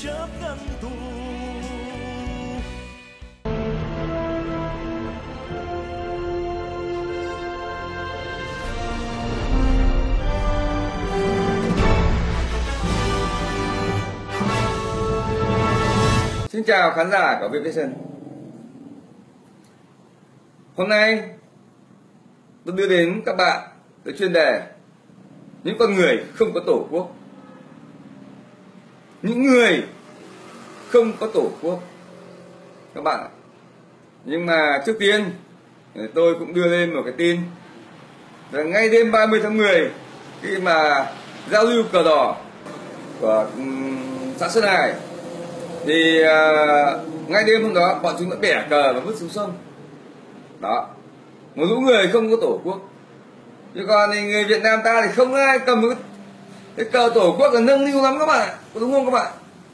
chấp ngăn tù. Xin chào khán giả của VPvision. Hôm nay tôi đưa đến các bạn cái chuyên đề những con người không có tổ quốc. Những người không có tổ quốc các bạn ạ. Nhưng mà trước tiên tôi cũng đưa lên một cái tin là ngay đêm 30 tháng 10 khi mà giao lưu cờ đỏ của xã Sơn Hải thì ngay đêm hôm đó bọn chúng đã bẻ cờ và vứt xuống sông. Đó, một lũ người không có tổ quốc. Chứ còn thì người Việt Nam ta thì không ai cầm một cái cờ tổ quốc là nâng niu lắm các bạn, đúng không các bạn?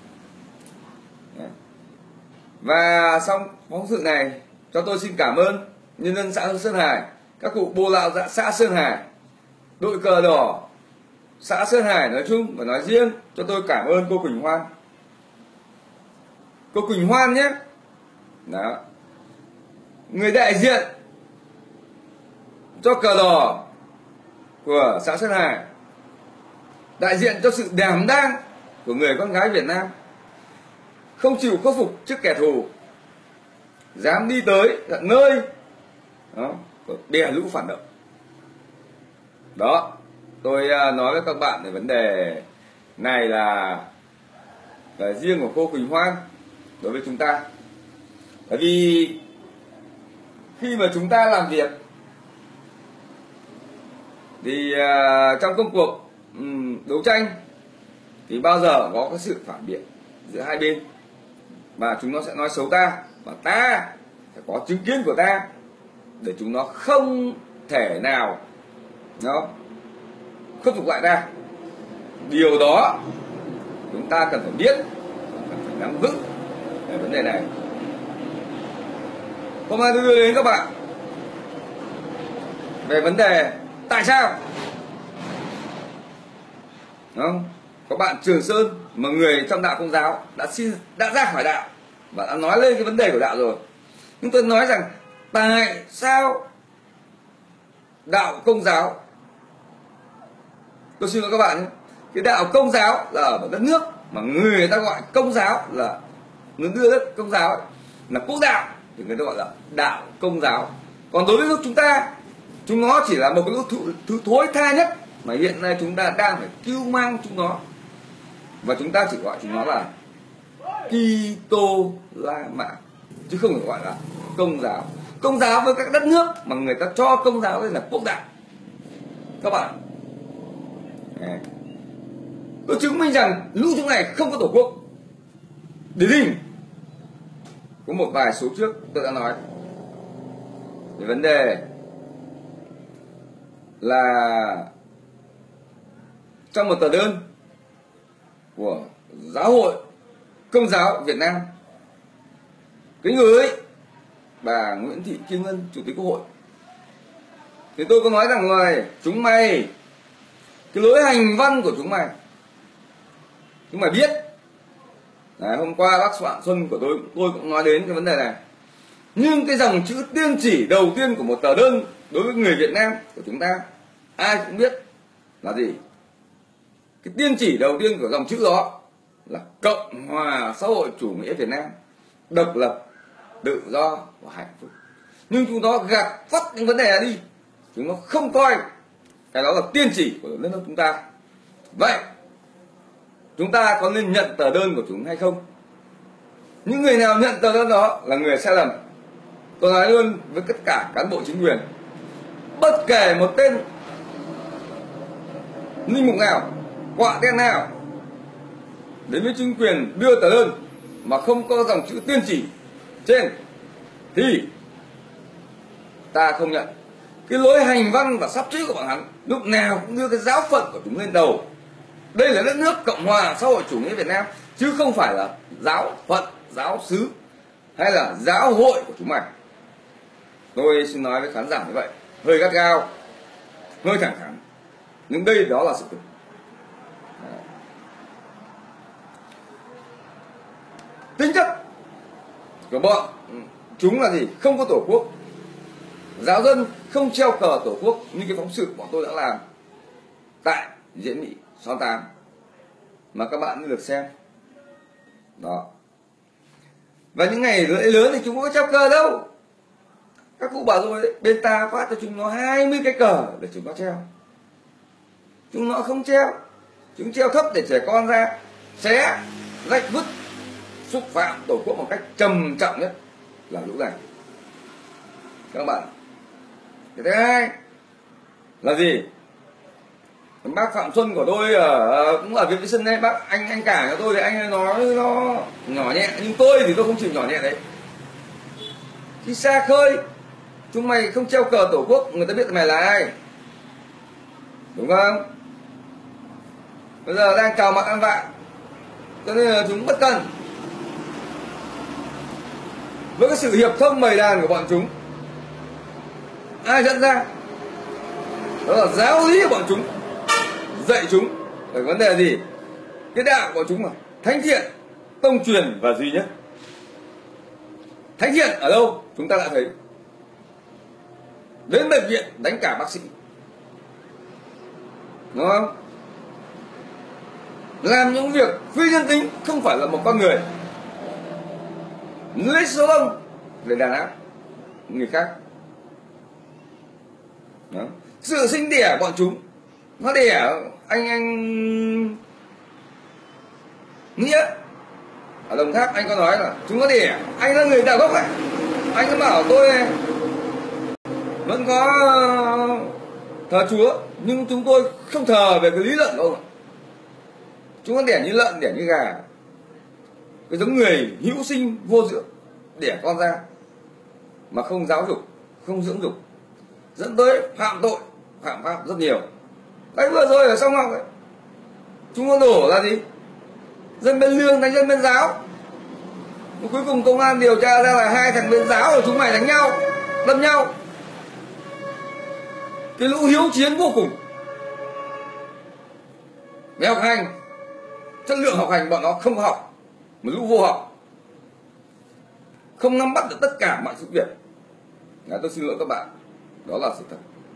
Và xong phóng sự này cho tôi xin cảm ơn nhân dân xã Sơn Hải, các cụ bồ lão xã Sơn Hải, đội cờ đỏ xã Sơn Hải nói chung và nói riêng. Cho tôi cảm ơn cô Quỳnh Hoan. Cô Quỳnh Hoan nhé. Đó, người đại diện cho cờ đỏ của xã Sơn Hải, đại diện cho sự đảm đang của người con gái Việt Nam, không chịu khuất phục trước kẻ thù, dám đi tới tận nơi đó đè lũ phản động. Đó, tôi nói với các bạn về vấn đề này là riêng của cô Quỳnh Hoan đối với chúng ta. Bởi vì khi mà chúng ta làm việc thì trong công cuộc đấu tranh thì bao giờ có cái sự phản biện giữa hai bên, và chúng nó sẽ nói xấu ta, và ta phải có chứng kiến của ta để chúng nó không thể nào nó khắc phục lại ta. Điều đó chúng ta cần phải biết, cần phải nắm vững về vấn đề này. Hôm nay tôi đưa đến các bạn về vấn đề tại sao không? Có bạn Trường Sơn mà người trong đạo Công giáo đã ra khỏi đạo và đã nói lên cái vấn đề của đạo rồi. Nhưng tôi nói rằng tại sao đạo Công giáo, tôi xin lỗi các bạn nhé, cái đạo Công giáo là ở một đất nước mà người ta gọi Công giáo là nó đưa đất Công giáo ấy, là quốc đạo thì người ta gọi là đạo Công giáo. Còn đối với nước chúng nó chỉ là một cái thứ thối tha nhất mà hiện nay chúng ta đang phải cứu mang chúng nó, và chúng ta chỉ gọi chúng nó là Kitô La Mã chứ không phải gọi là Công giáo. Công giáo với các đất nước mà người ta cho Công giáo đây là quốc đạo các bạn. Tôi chứng minh rằng lũ chúng này không có tổ quốc. Điển hình có một vài số trước tôi đã nói về vấn đề là trong một tờ đơn của Giáo hội Công giáo Việt Nam kính gửi bà Nguyễn Thị Kim Ngân, Chủ tịch Quốc hội, thì tôi có nói rằng rồi chúng mày, cái lối hành văn của chúng mày biết. Đấy, hôm qua bác Soạn Xuân của tôi cũng nói đến cái vấn đề này. Nhưng cái dòng chữ tiên chỉ đầu tiên của một tờ đơn đối với người Việt Nam của chúng ta ai cũng biết là gì. Cái tiên chỉ đầu tiên của dòng chữ đó là Cộng hòa xã hội chủ nghĩa Việt Nam, độc lập, tự do và hạnh phúc. Nhưng chúng nó gạt phắt những vấn đề này đi, chúng nó không coi cái đó là tiên chỉ của đất nước chúng ta. Vậy chúng ta có nên nhận tờ đơn của chúng hay không? Những người nào nhận tờ đơn đó là người sai lầm. Tôi nói luôn với tất cả cán bộ chính quyền, bất kể một tên linh mục nào, quạ đen nào đến với chính quyền đưa tờ đơn mà không có dòng chữ tiên chỉ trên thì ta không nhận. Cái lối hành văn và sắp chữ của bọn hắn lúc nào cũng đưa cái giáo phận của chúng lên đầu. Đây là đất nước Cộng hòa xã hội chủ nghĩa Việt Nam chứ không phải là giáo phận, giáo xứ hay là giáo hội của chúng mày. Tôi xin nói với khán giả như vậy, hơi gắt gao, hơi thẳng thắn, nhưng đây đó là sự thực. tính chất của bọn chúng là gì? Không có tổ quốc, giáo dân không treo cờ tổ quốc như cái phóng sự bọn tôi đã làm tại Diễn Mỹ 68 mà các bạn được xem đó. Và những ngày lễ lớn thì chúng có treo cờ đâu. Các cụ bảo rồi đấy, bên ta phát cho chúng nó 20 cái cờ để chúng nó treo. Chúng nó không treo, chúng treo thấp để trẻ con ra xé rách vứt, xúc phạm tổ quốc một cách trầm trọng nhất là lũ này các bạn. Cái thứ hai là gì? Bác Phạm Xuân của tôi cũng ở Viện Vệ sinh đây, bác anh cả của tôi thì anh ấy nói nó nhỏ nhẹ, nhưng tôi thì tôi không chịu nhỏ nhẹ đấy. Khi xa khơi chúng mày không treo cờ tổ quốc, người ta biết mày là ai, đúng không? Bây giờ đang cào mặt ăn vạ, cho nên là chúng bất cần. Với cái sự hiệp thông bầy đàn của bọn chúng, ai dẫn ra? Đó là giáo lý của bọn chúng, dạy chúng về vấn đề gì? Cái đạo của chúng là thánh thiện, tông truyền và duy nhất. Thánh thiện ở đâu? Chúng ta đã thấy. Đến bệnh viện đánh cả bác sĩ, đúng không? Làm những việc phi nhân tính, không phải là một con người, lấy số đông để đàn áp người khác. Đó. Sự sinh đẻ bọn chúng, nó đẻ anh Nghĩa ở Đồng Tháp, anh có nói là chúng có đẻ, anh là người đạo gốc này, anh có bảo tôi này, vẫn có thờ Chúa nhưng chúng tôi không thờ về cái lý luận của ông ạ. Chúng nó đẻ như lợn, đẻ như gà, cái giống người hữu sinh vô dưỡng, đẻ con ra mà không giáo dục, không dưỡng dục, dẫn tới phạm tội, phạm pháp rất nhiều. Đấy, vừa rồi ở Sông Học ấy, chúng nó đổ là gì? Dân bên lương đánh dân bên giáo. Và cuối cùng công an điều tra ra là hai thằng bên giáo của chúng mày đánh nhau, đâm nhau. Cái lũ hiếu chiến vô cùng. Về học hành, chất lượng học hành bọn nó không có học, một lũ vô học, không nắm bắt được tất cả mọi sự việc. Tôi xin lỗi các bạn, đó là sự thật.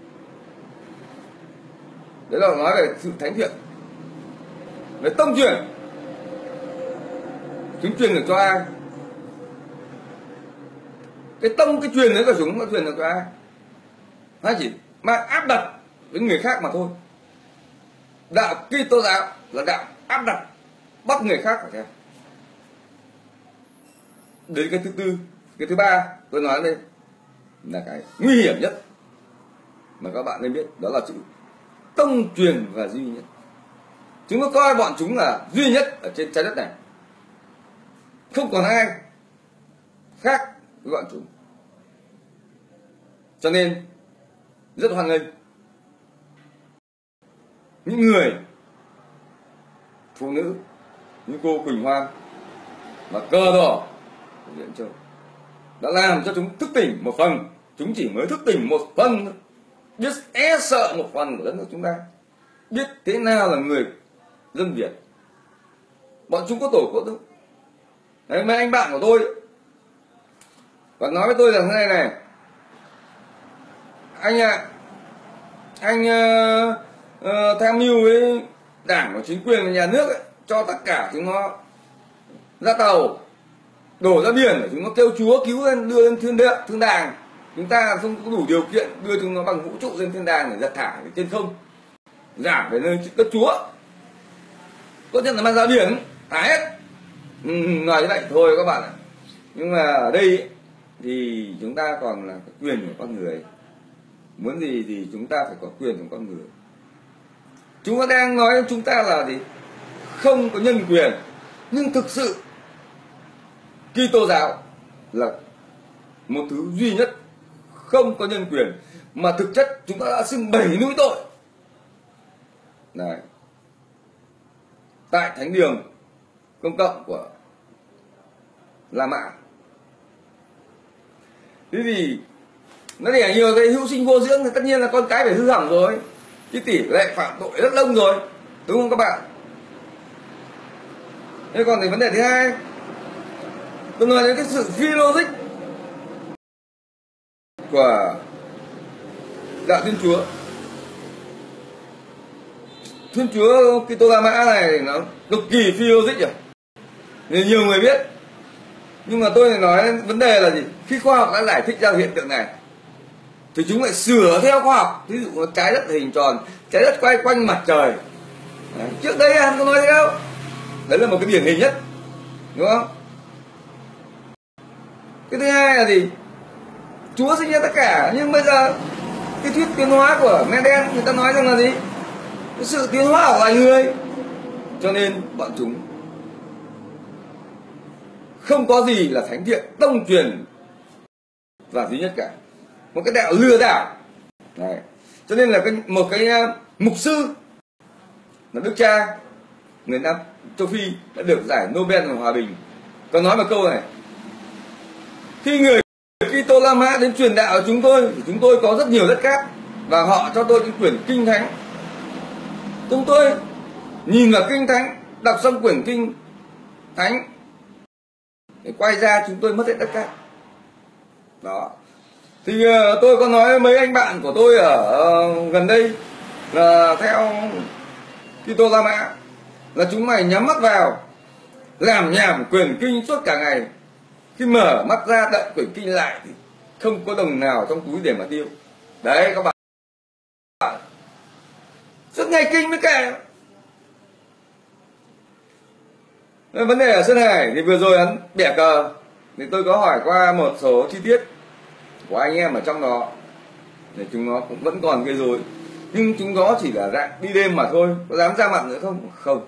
Đấy là nói về sự thánh thiện. Về tông truyền, chúng truyền được cho ai? Cái tông, cái truyền đấy của chúng nó truyền được cho ai? Nó chỉ mang áp đặt với người khác mà thôi. Đạo Kitô giáo là đạo áp đặt, bắt người khác phải theo. Đến cái thứ tư, cái thứ ba tôi nói đây là cái nguy hiểm nhất mà các bạn nên biết, đó là chữ tông truyền và duy nhất. Chúng có coi bọn chúng là duy nhất ở trên trái đất này, không còn ai khác với bọn chúng. Cho nên rất hoan nghênh những người phụ nữ như cô Quỳnh Hoa và cờ đỏ của Diễn Châu đã làm cho chúng thức tỉnh một phần. Chúng chỉ mới thức tỉnh một phần thôi, biết e sợ một phần của đất nước chúng ta, biết thế nào là người dân Việt. Bọn chúng có tổ quốc đâu. Đấy, mấy anh bạn của tôi và nói với tôi rằng thế này anh ạ, anh tham mưu với đảng và chính quyền và nhà nước ấy, cho tất cả chúng nó ra tàu, đổ ra biển để chúng nó kêu Chúa cứu lên, đưa lên thiên đàng. Chúng ta không có đủ điều kiện đưa chúng nó bằng vũ trụ lên thiên đàng để giật thả trên không, giảm về nơi đất Chúa. Tốt nhất là mang ra biển thả hết. Nói như vậy thôi các bạn ạ. Nhưng mà ở đây ấy, thì chúng ta còn là quyền của con người. Muốn gì thì chúng ta phải có quyền của con người. Chúng ta đang nói chúng ta là gì? Không có nhân quyền. Nhưng thực sự Kitô giáo là một thứ duy nhất không có nhân quyền, mà thực chất chúng ta đã xưng 7 núi tội. Đấy. Tại thánh đường công cộng của La Mã. Thế thì nó đẻ nhiều cái hữu sinh vô dưỡng thì tất nhiên là con cái phải hư hỏng rồi, cái tỷ lệ phạm tội rất đông rồi, đúng không các bạn? Thế còn thì vấn đề thứ hai Tôi nói đến cái sự phi logic của đạo Thiên Chúa. Thiên Chúa Kitô La Mã này nó cực kỳ phi logic rồi, nên nhiều người biết. Nhưng mà tôi nói vấn đề là gì? Khi khoa học đã giải thích ra hiện tượng này thì chúng lại sửa theo khoa học. Ví dụ trái đất hình tròn, trái đất quay quanh mặt trời. Đấy. Trước đây anh có nói thế đâu. Đấy là một cái điển hình nhất, đúng không? Cái thứ hai là gì? Chúa sinh ra tất cả, nhưng bây giờ cái thuyết tiến hóa của Mendel người ta nói rằng là gì? Cái sự tiến hóa của loài người. Cho nên bọn chúng không có gì là thánh thiện tông truyền và duy nhất cả, một cái đạo lừa đảo. Đấy. Cho nên là một cái mục sư là Đức Cha người Nam châu Phi đã được giải Nobel Hòa bình có nói một câu này: khi người Kitô La Mã đến truyền đạo của chúng tôi thì chúng tôi có rất nhiều đất cát và họ cho tôi những quyển kinh thánh. Chúng tôi nhìn vào kinh thánh, đọc xong quyển kinh thánh để quay ra chúng tôi mất hết đất cát. Đó. Thì tôi có nói với mấy anh bạn của tôi ở gần đây là theo Kitô La Mã là chúng mày nhắm mắt vào làm nhảm quyển kinh suốt cả ngày, khi mở mắt ra đậy quyển kinh lại thì không có đồng nào trong túi để mà tiêu. Đấy các bạn, suốt ngày kinh mới kệ. Vấn đề ở Sơn Hải thì vừa rồi hắn bẻ cờ thì tôi có hỏi qua một số chi tiết của anh em ở trong đó, thì chúng nó cũng vẫn còn gây rối, nhưng chúng nó chỉ là dạng đi đêm mà thôi. Có dám ra mặt nữa không? Không.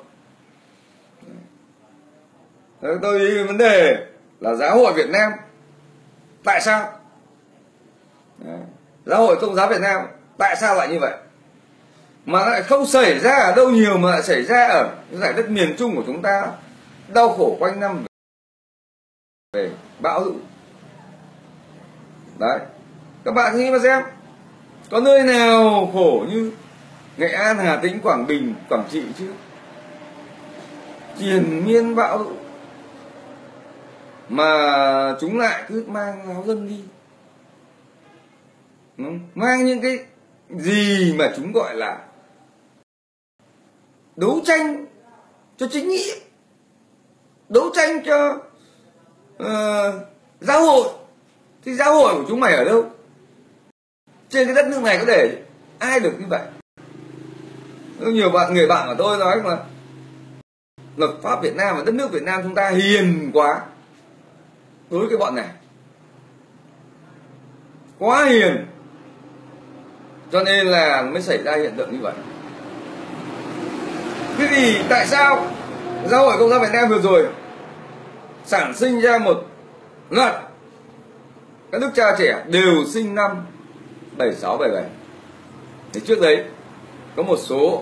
Tôi nghĩ vấn đề là giáo hội Việt Nam tại sao? Đấy. Giáo hội Công giáo Việt Nam tại sao lại như vậy? Mà lại không xảy ra ở đâu nhiều mà lại xảy ra ở giải đất miền Trung của chúng ta, đau khổ quanh năm về bão lũ. Đấy, các bạn nghĩ mà xem, có nơi nào khổ như Nghệ An, Hà Tĩnh, Quảng Bình, Quảng Trị chứ? Triền miên bão lũ mà chúng lại cứ mang áo dân đi, mang những cái gì mà chúng gọi là đấu tranh cho chính nghĩa, đấu tranh cho giáo hội. Thì giáo hội của chúng mày ở đâu? Trên cái đất nước này có để ai được như vậy? Nhiều người bạn của tôi nói mà luật pháp Việt Nam và đất nước Việt Nam chúng ta hiền quá. Đối với cái bọn này quá hiền, cho nên là mới xảy ra hiện tượng như vậy. Thế thì tại sao Giáo hội Công giáo Việt Nam vừa rồi sản sinh ra một loạt các đức cha trẻ đều sinh năm 76, 77? Thì trước đấy có một số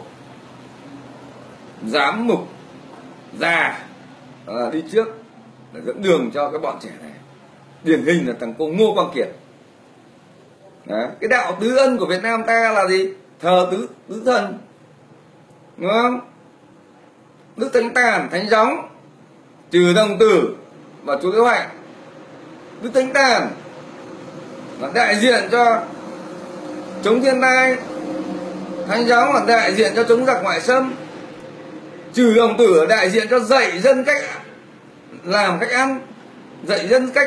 giám mục già đi trước để dẫn đường cho các bọn trẻ này. Điển hình là thằng cô Ngô Quang Kiệt. Đấy. Cái đạo tứ ân của Việt Nam ta là gì? Thờ tứ thần, đúng không? Đức Thánh Tản, Thánh Gióng, Trừ Đồng Tử và Chúa Giáo Hạnh. Đức Thánh Tản là đại diện cho chống thiên tai, Thánh Gióng là đại diện cho chống giặc ngoại xâm, Trừ Đồng Tử là đại diện cho dạy dân cách làm, cách ăn, dạy dân cách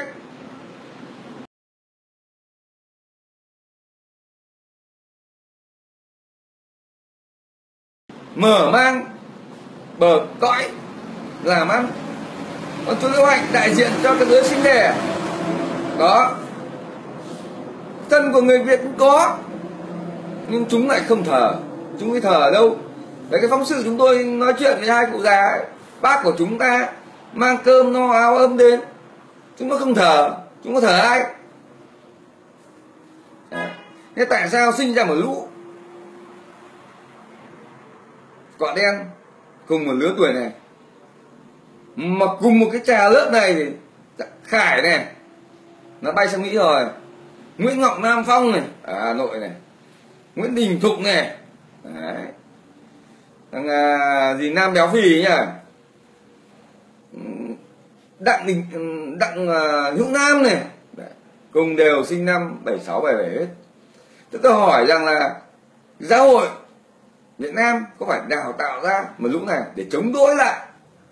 mở mang bờ cõi làm ăn. Còn Chúa Giáo Hạnh đại diện cho cái giới sinh đẻ. Đó, thân của người Việt cũng có, nhưng chúng lại không thờ. Chúng ấy thờ ở đâu? Đấy, cái phóng sự chúng tôi nói chuyện với hai cụ già ấy, bác của chúng ta mang cơm no áo ấm đến, chúng nó không thờ. Chúng có thờ ai? Thế tại sao sinh ra một lũ cọ đen cùng một lứa tuổi này, mà cùng một cái trà lớp này thì Khải này nó bay sang Mỹ rồi, Nguyễn Ngọc Nam Phong này ở Hà Nội này, Nguyễn Đình Thục này, đấy, thằng gì Nam Béo Phì nhỉ, Đặng Hữu Nam này. Đấy, cùng đều sinh năm 76 77 hết. Thế tôi hỏi rằng là giáo hội Việt Nam có phải đào tạo ra một lũ này để chống đối lại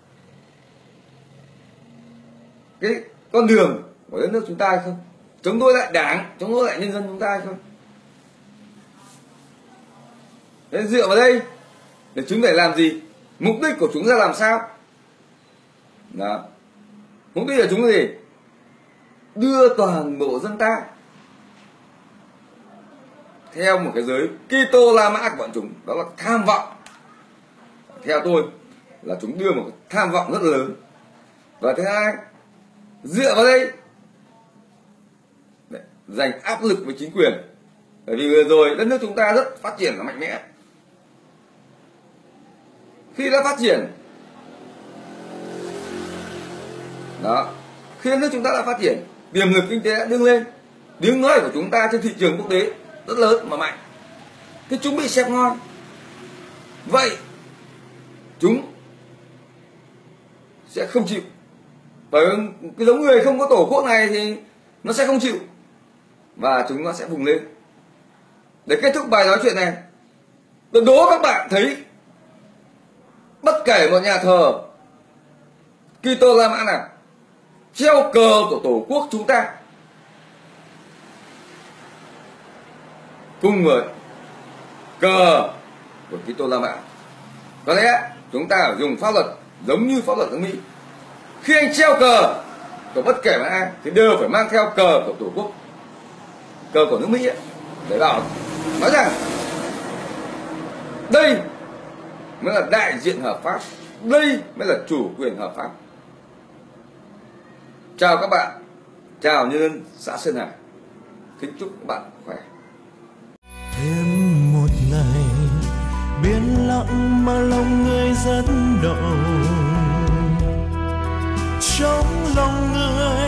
cái con đường của đất nước chúng ta hay không? Chống đối lại Đảng, chống đối lại nhân dân chúng ta hay không? Thế dựa vào đây để chúng để làm gì? Mục đích của chúng ra làm sao? Đó. Mục đích của chúng là gì? Đưa toàn bộ dân ta theo một cái giới Kitô La Mã của bọn chúng, đó là tham vọng. Theo tôi là chúng đưa một cái tham vọng rất lớn. Và thứ hai, dựa vào đây để dành áp lực với chính quyền. Bởi vì vừa rồi đất nước chúng ta rất phát triển và mạnh mẽ. Khi đã phát triển, đó, khi đất nước chúng ta đã phát triển, tiềm lực kinh tế đã đứng lên, tiếng nói của chúng ta trên thị trường quốc tế rất lớn mà mạnh, thế chúng bị xếp ngon. Vậy chúng sẽ không chịu, bởi cái giống người không có tổ quốc này thì nó sẽ không chịu, và chúng nó sẽ vùng lên. Để kết thúc bài nói chuyện này, tôi đố các bạn thấy bất kể một nhà thờ Kitô La Mã nào treo cờ của tổ quốc chúng ta cùng với cờ của Kitô La Mã, có lẽ chúng ta phải dùng pháp luật giống như pháp luật nước Mỹ. Khi anh treo cờ của bất kể một ai thì đều phải mang theo cờ của tổ quốc, cờ của nước Mỹ ấy, để bảo nói rằng đây mới là đại diện hợp pháp, đây mới là chủ quyền hợp pháp. Chào các bạn, chào nhân dân xã Sơn Hải, kính chúc các bạn khỏe. Thêm một ngày biển lặng mà lòng người rất động, trong lòng người